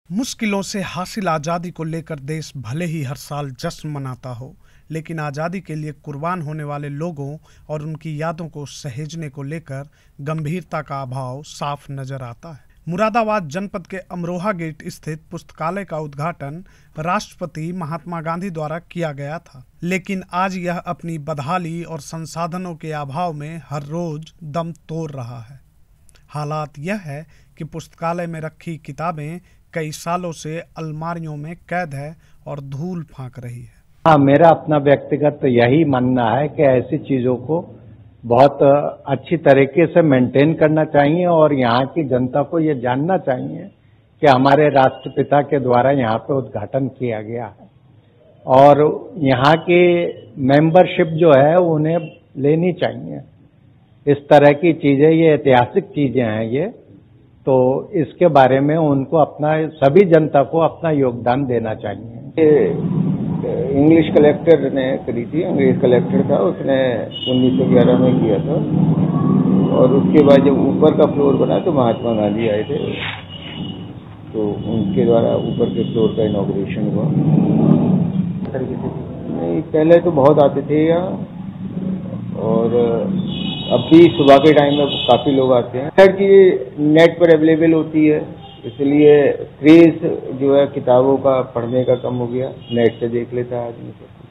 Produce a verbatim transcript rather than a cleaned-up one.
मुश्किलों से हासिल आज़ादी को लेकर देश भले ही हर साल जश्न मनाता हो, लेकिन आज़ादी के लिए कुर्बान होने वाले लोगों और उनकी यादों को सहेजने को लेकर गंभीरता का अभाव साफ नजर आता है। मुरादाबाद जनपद के अमरोहा गेट स्थित पुस्तकालय का उद्घाटन राष्ट्रपति महात्मा गांधी द्वारा किया गया था, लेकिन आज यह अपनी बदहाली और संसाधनों के अभाव में हर रोज दम तोड़ रहा है। हालात यह है कि पुस्तकालय में रखी किताबें कई सालों से अलमारियों में कैद है और धूल फांक रही है। हाँ, मेरा अपना व्यक्तिगत यही मानना है कि ऐसी चीजों को बहुत अच्छी तरीके से मेंटेन करना चाहिए और यहाँ की जनता को ये जानना चाहिए कि हमारे राष्ट्रपिता के द्वारा यहाँ पे उद्घाटन किया गया है और यहाँ की मेंबरशिप जो है उन्हें लेनी चाहिए। इस तरह की चीजें, ये ऐतिहासिक चीजें हैं ये, तो इसके बारे में उनको अपना, सभी जनता को अपना योगदान देना चाहिए। इंग्लिश कलेक्टर ने करी थी, अंग्रेज कलेक्टर था, उसने उन्नीस सौ ग्यारह में किया था और उसके बाद जब ऊपर का फ्लोर बना तो महात्मा गांधी आए थे, तो उनके द्वारा ऊपर के फ्लोर का इनॉग्रेशन हुआ। नहीं, पहले तो बहुत आते थे यहाँ और अब भी सुबह के टाइम में काफी लोग आते हैं। हर चीज नेट पर अवेलेबल होती है, इसलिए क्रेज जो है किताबों का पढ़ने का कम हो गया, नेट से देख लेता है आदमी।